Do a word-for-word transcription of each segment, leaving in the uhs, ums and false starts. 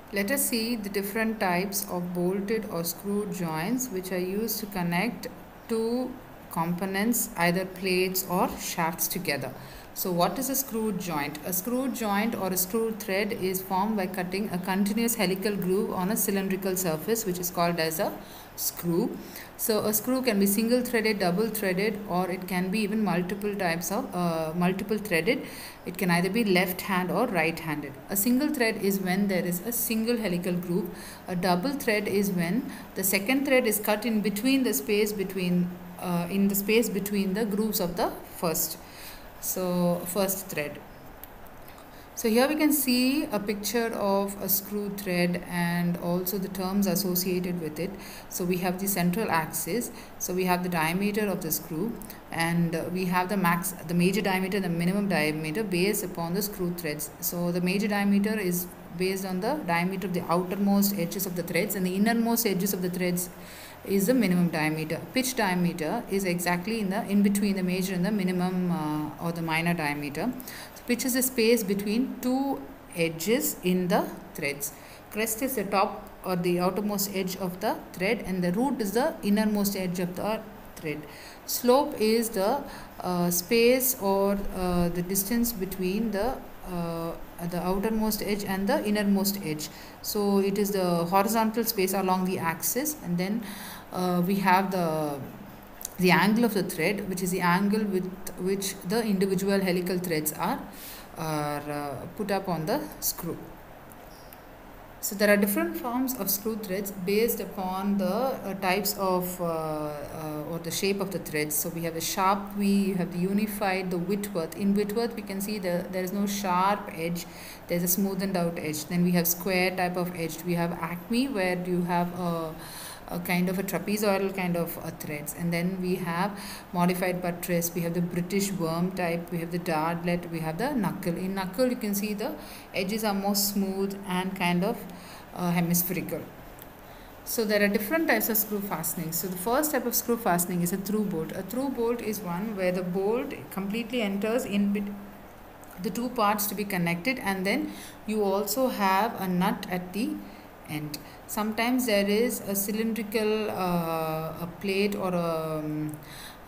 Let us see the different types of bolted or screw joints which are used to connect two components, either plates or shafts, together. So what is a screw joint? A screw joint or a screw thread is formed by cutting a continuous helical groove on a cylindrical surface, which is called as a screw. So a screw can be single threaded, double threaded, or it can be even multiple types of uh, multiple threaded. It can either be left hand or right handed. A single thread is when there is a single helical groove. A double thread is when the second thread is cut in between the space between uh, in the space between the grooves of the first so first thread. So here we can see a picture of a screw thread and also the terms associated with it. So we have the central axis, so we have the diameter of the screw, and we have the max the major diameter, the minimum diameter based upon the screw threads. So the major diameter is based on the diameter of the outermost edges of the threads, and the innermost edges of the threads is the minimum diameter. Pitch diameter is exactly in the in between the major and the minimum uh, or the minor diameter. So pitch is the space between two edges in the threads. Crest is the top or the outermost edge of the thread, and the root is the innermost edge of the thread. Slope is the uh, space or uh, the distance between the uh, the outermost edge and the innermost edge. So it is the horizontal space along the axis, and then uh, we have the the angle of the thread, which is the angle with which the individual helical threads are are uh, put up on the screw. So there are different forms of screw threads based upon the uh, types of uh, uh, or the shape of the threads. So we have the sharp V, you have the unified, the Whitworth. In Whitworth we can see the there is no sharp edge, there is a smoothened out edge. Then we have square type of edge. We have Acme, where you have a a kind of a trapezoidal kind of uh, threads, and then we have modified buttress, we have the British worm type, we have the dardlet, we have the knuckle. In knuckle you can see the edges are more smooth and kind of uh, hemispherical. So there are different types of screw fastening. So the first type of screw fastening is a through bolt. A through bolt is one where the bolt completely enters in bit the two parts to be connected, and then you also have a nut at the end. Sometimes there is a cylindrical uh, a plate or a, um,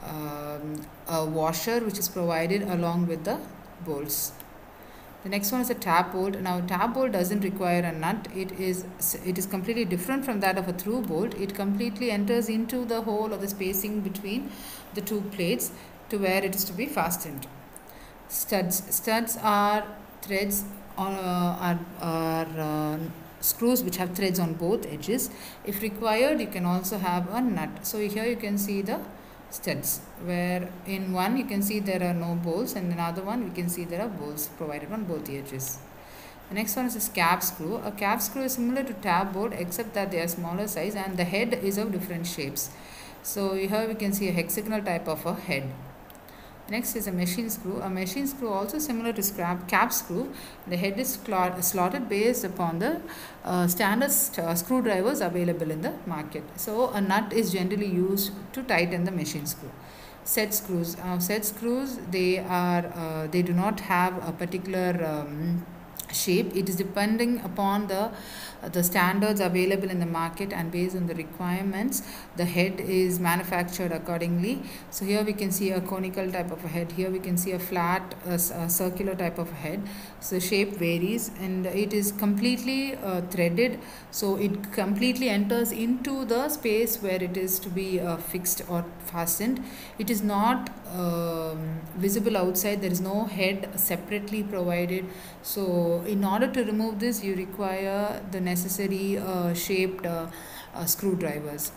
um, a washer which is provided along with the bolts. The next one is a tab bolt. Now tab bolt doesn't require a nut. It is it is completely different from that of a through bolt. It completely enters into the hole or the spacing between the two plates to where it is to be fastened. Studs. Studs are threads on uh, are, are uh, screws which have threads on both edges. If required, you can also have a nut. So here you can see the studs, where in one you can see there are no bolts, and another one you can see there are bolts provided on both the edges. The next one is a cap screw. A cap screw is similar to tab bolt except that they are smaller size and the head is of different shapes. So here we can see a hexagonal type of a head. Next is a machine screw. A machine screw also similar to scrap cap screw. The head is slotted based upon the uh, standard st uh, screwdrivers available in the market. So a nut is generally used to tighten the machine screw. Set screws. Uh, set screws, they are uh, they do not have a particular um, shape. It is depending upon the uh, the standards available in the market, and based on the requirements the head is manufactured accordingly. So here we can see a conical type of a head, here we can see a flat uh, a circular type of head. So the shape varies, and it is completely uh, threaded, so it completely enters into the space where it is to be uh, fixed or fastened. It is not um, visible outside, there is no head separately provided. So in order to remove this, you require the necessary uh, shaped uh, uh, screwdrivers.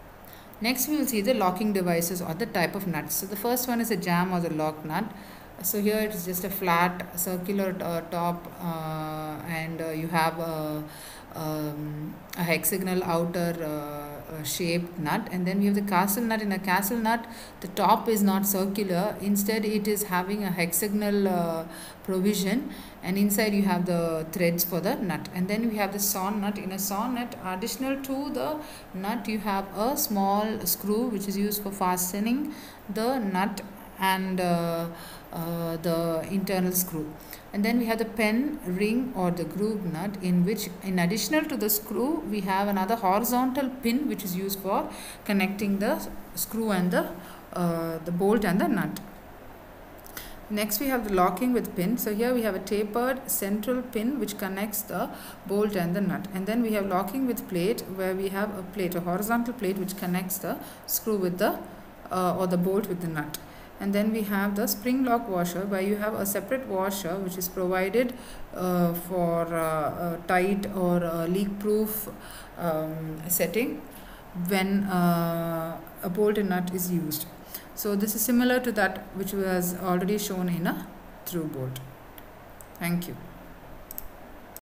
Next we will see the locking devices or the type of nuts. So the first one is a jam or the lock nut. So here it is just a flat circular uh, top uh, and uh, you have a, um, a hexagonal outer uh, uh, shaped nut, and then we have the castle nut. In a castle nut the top is not circular, instead it is having a hexagonal uh, provision, and inside you have the threads for the nut. And then we have the sawn nut. In a sawn nut, additional to the nut you have a small screw which is used for fastening the nut and uh, uh, the internal screw. And then we have the pen ring or the groove nut, in which in additional to the screw we have another horizontal pin which is used for connecting the screw and the uh, the bolt and the nut. Next we have the locking with pin. So here we have a tapered central pin which connects the bolt and the nut. And then we have locking with plate, where we have a plate, a horizontal plate which connects the screw with the uh, or the bolt with the nut. And then we have the spring lock washer, where you have a separate washer which is provided uh, for uh, a tight or a leak proof um, setting when uh, a bolt and nut is used. So this is similar to that which was already shown in a through bolt. Thank you.